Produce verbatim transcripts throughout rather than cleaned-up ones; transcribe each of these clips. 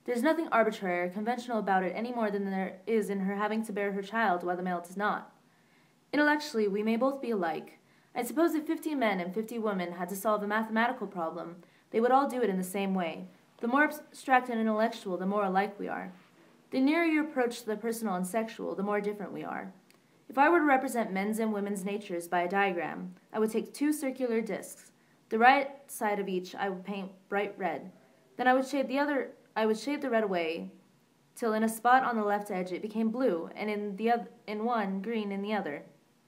There's nothing arbitrary or conventional about it any more than there is in her having to bear her child while the male does not. Intellectually, we may both be alike. I suppose if fifty men and fifty women had to solve a mathematical problem, they would all do it in the same way. The more abstract and intellectual, the more alike we are. The nearer you approach to the personal and sexual, the more different we are. If I were to represent men's and women's natures by a diagram, I would take two circular discs. The right side of each I would paint bright red. Then I would shade the other I would shade the red away, till in a spot on the left edge it became blue, and in the other, in one green in the other.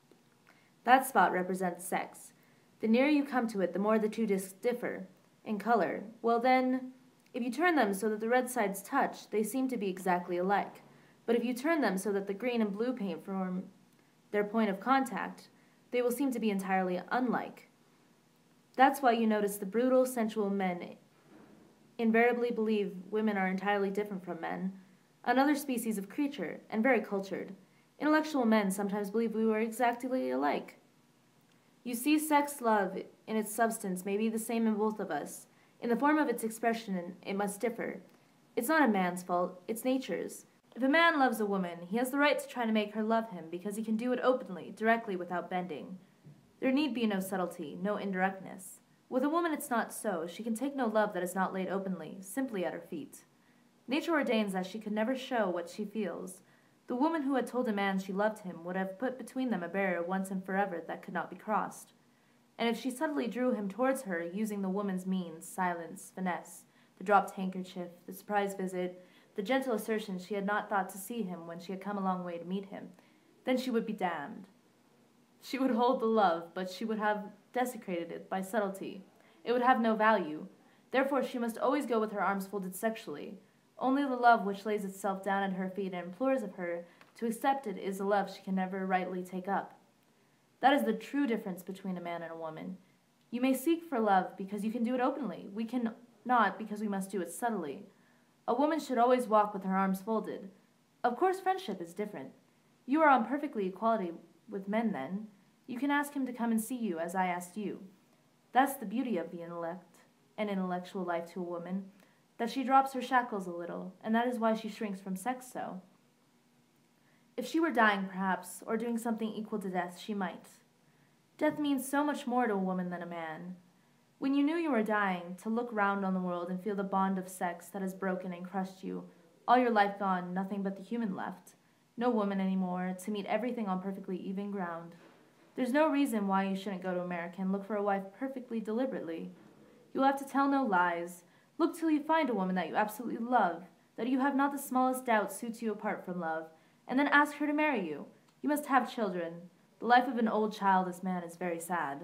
That spot represents sex. The nearer you come to it, the more the two discs differ in color. Well then, if you turn them so that the red sides touch, they seem to be exactly alike. But if you turn them so that the green and blue paint form their point of contact, they will seem to be entirely unlike. That's why you notice the brutal, sensual men invariably believe women are entirely different from men, another species of creature, and very cultured. Intellectual men sometimes believe we were exactly alike. You see, sex love in its substance may be the same in both of us. In the form of its expression, it must differ. It's not a man's fault, it's nature's. If a man loves a woman, he has the right to try to make her love him because he can do it openly, directly, without bending. There need be no subtlety, no indirectness. With a woman it's not so. She can take no love that is not laid openly, simply at her feet. Nature ordains that she could never show what she feels. The woman who had told a man she loved him would have put between them a barrier once and forever that could not be crossed. And if she subtly drew him towards her, using the woman's means, silence, finesse, the dropped handkerchief, the surprise visit, the gentle assertion she had not thought to see him when she had come a long way to meet him, then she would be damned. She would hold the love, but she would have desecrated it by subtlety. It would have no value. Therefore she must always go with her arms folded sexually. Only the love which lays itself down at her feet and implores of her to accept it is a love she can never rightly take up. That is the true difference between a man and a woman. You may seek for love because you can do it openly. We can not because we must do it subtly. A woman should always walk with her arms folded. Of course friendship is different. You are on perfectly equality with men then. You can ask him to come and see you as I asked you. That's the beauty of the intellect and intellectual life to a woman, that she drops her shackles a little, and that is why she shrinks from sex so. If she were dying, perhaps, or doing something equal to death, she might. Death means so much more to a woman than a man. When you knew you were dying, to look round on the world and feel the bond of sex that has broken and crushed you, all your life gone, nothing but the human left, no woman anymore, to meet everything on perfectly even ground. There's no reason why you shouldn't go to America and look for a wife perfectly deliberately. You will have to tell no lies. Look till you find a woman that you absolutely love, that you have not the smallest doubt suits you apart from love, and then ask her to marry you. You must have children. The life of an old childless man is very sad.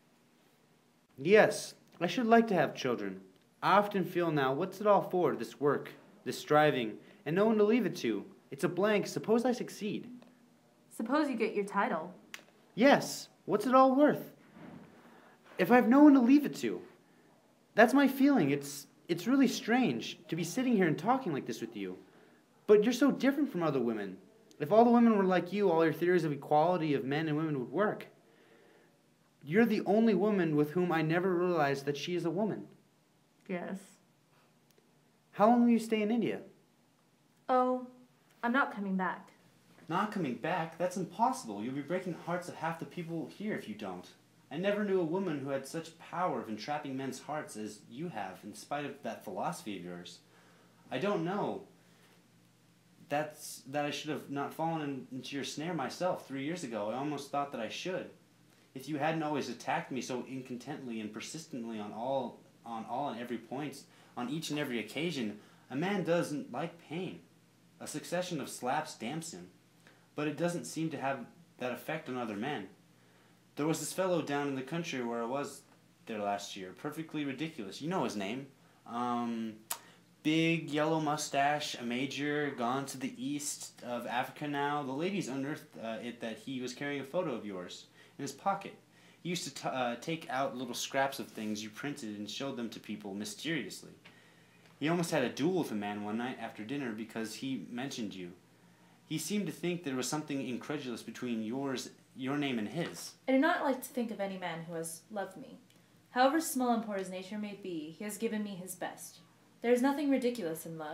Yes, I should like to have children. I often feel now, what's it all for, this work, this striving, and no one to leave it to? It's a blank. Suppose I succeed. Suppose you get your title. Yes, what's it all worth? If I have no one to leave it to. That's my feeling. It's it's really strange to be sitting here and talking like this with you. But you're so different from other women. If all the women were like you, all your theories of equality of men and women would work. You're the only woman with whom I never realized that she is a woman. Yes. How long will you stay in India? Oh, I'm not coming back. Not coming back? That's impossible. You'll be breaking the hearts of half the people here if you don't. I never knew a woman who had such power of entrapping men's hearts as you have, in spite of that philosophy of yours. I don't know. That's that I should have not fallen in, into your snare myself three years ago. I almost thought that I should. If you hadn't always attacked me so incontently and persistently on all on all and every point, on each and every occasion, a man doesn't like pain. A succession of slaps damps him. But it doesn't seem to have that effect on other men. There was this fellow down in the country where I was there last year, perfectly ridiculous. You know his name. Um, big yellow mustache, a major, gone to the east of Africa now. The ladies unearthed uh, it that he was carrying a photo of yours in his pocket. He used to t uh, take out little scraps of things you printed and showed them to people mysteriously. He almost had a duel with a man one night after dinner because he mentioned you. He seemed to think there was something incredulous between yours, your name and his. I do not like to think of any man who has loved me. However small and poor his nature may be, he has given me his best. There is nothing ridiculous in love.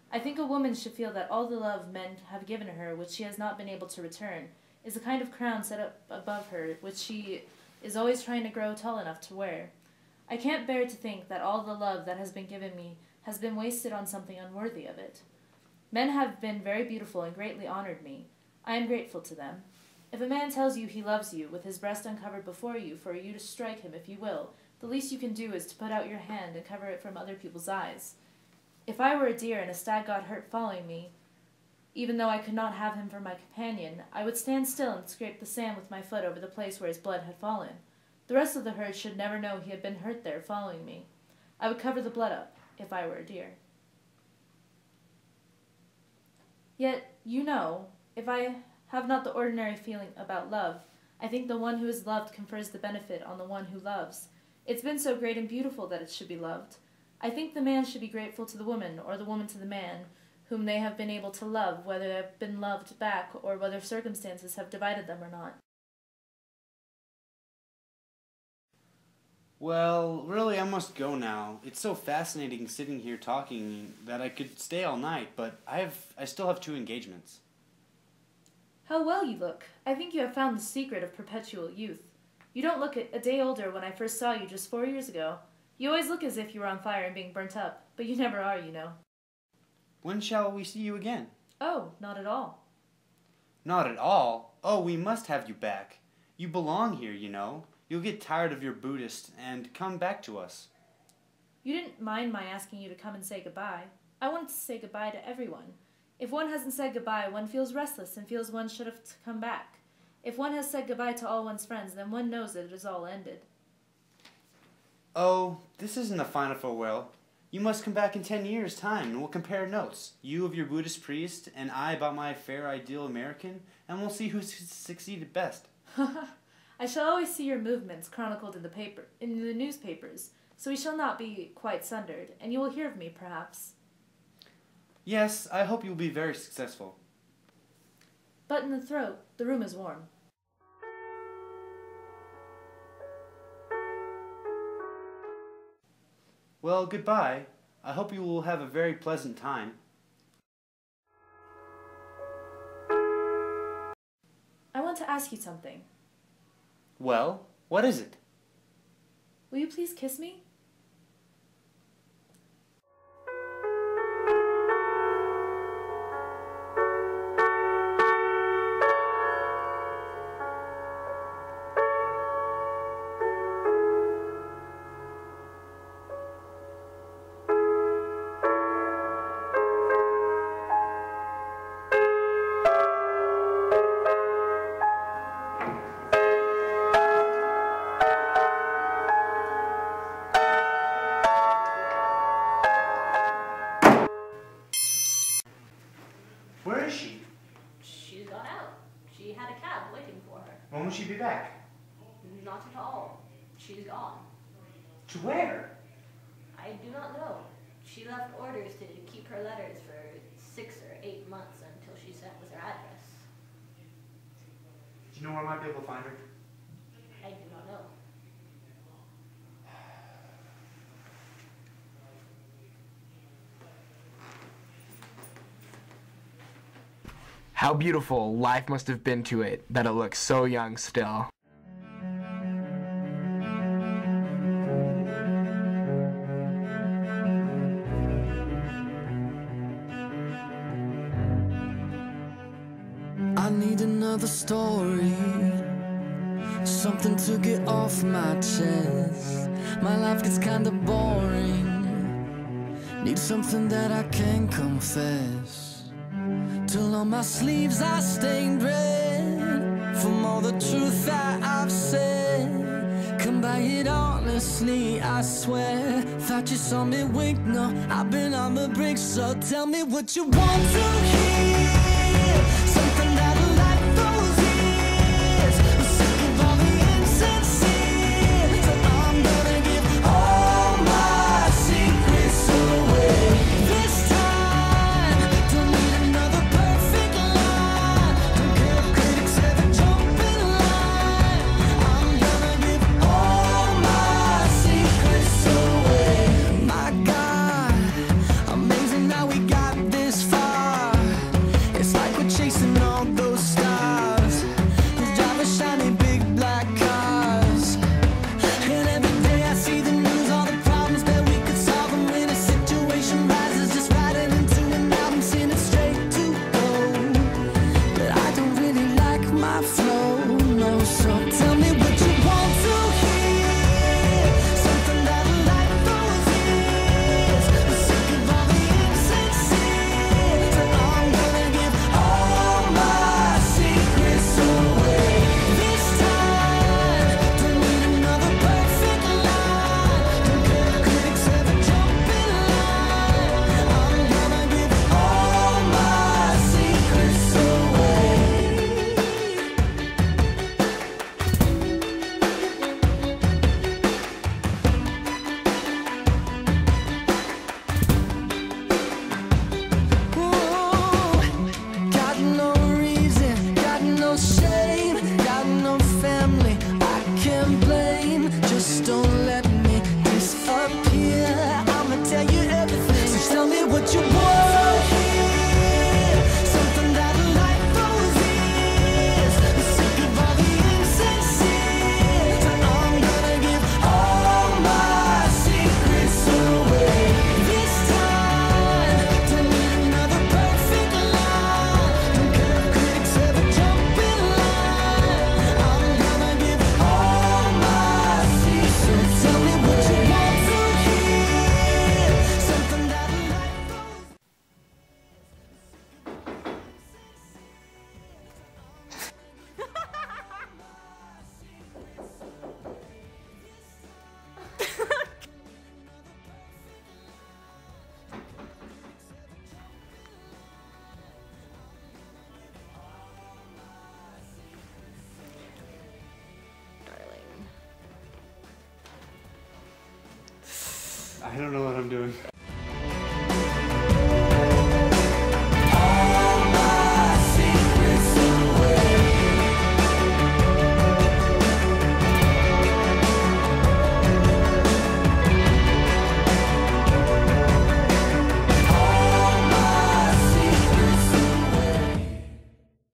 I think a woman should feel that all the love men have given her, which she has not been able to return, is a kind of crown set up above her, which she is always trying to grow tall enough to wear. I can't bear to think that all the love that has been given me has been wasted on something unworthy of it. Men have been very beautiful and greatly honored me. I am grateful to them. If a man tells you he loves you, with his breast uncovered before you, for you to strike him if you will, the least you can do is to put out your hand and cover it from other people's eyes. If I were a deer and a stag got hurt following me, even though I could not have him for my companion, I would stand still and scrape the sand with my foot over the place where his blood had fallen. The rest of the herd should never know he had been hurt there following me. I would cover the blood up, if I were a deer. Yet, you know, if I have not the ordinary feeling about love, I think the one who is loved confers the benefit on the one who loves. It's been so great and beautiful that it should be loved. I think the man should be grateful to the woman, or the woman to the man, whom they have been able to love, whether they have been loved back, or whether circumstances have divided them or not. Well, really, I must go now. It's so fascinating sitting here talking that I could stay all night, but I have I still have two engagements. How well you look. I think you have found the secret of perpetual youth. You don't look a day older when I first saw you just four years ago. You always look as if you were on fire and being burnt up, but you never are, you know. When shall we see you again? Oh, not at all. Not at all? Oh, we must have you back. You belong here, you know. You'll get tired of your Buddhist and come back to us. You didn't mind my asking you to come and say goodbye. I wanted to say goodbye to everyone. If one hasn't said goodbye, one feels restless and feels one should have come back. If one has said goodbye to all one's friends, then one knows that it is all ended. Oh, this isn't a final farewell. You must come back in ten years' time, and we'll compare notes. You of your Buddhist priest, and I about my fair ideal American, and we'll see who succeeded best. I shall always see your movements chronicled in the paper, in the newspapers, so we shall not be quite sundered, and you will hear of me, perhaps. Yes, I hope you will be very successful. But in the throat, the room is warm. Well, goodbye. I hope you will have a very pleasant time. I want to ask you something. Well, what is it? Will you please kiss me? Where is she? She's gone out. She had a cab waiting for her. When will she be back? Not at all. She's gone. To where? I do not know. She left orders to keep her letters for six or eight months until she sent with her address. Do you know where I might be able to find her? I do not know. How beautiful life must have been to it that it looks so young still. I need another story, something to get off my chest. My life gets kinda boring, need something that I can confess. Till on my sleeves I stained red from all the truth that I've said. Come by it honestly, I swear. Thought you saw me wink, no, I've been on the brink. So tell me what you want to hear, something that'll light those ears. I'm sick of all the insincere, so I'm gonna give all my secrets away. This time, don't need another perfect line. Don't care if critics ever jump in line. I'm gonna give all my secrets away. My God, amazing how we got this I don't know what I'm doing.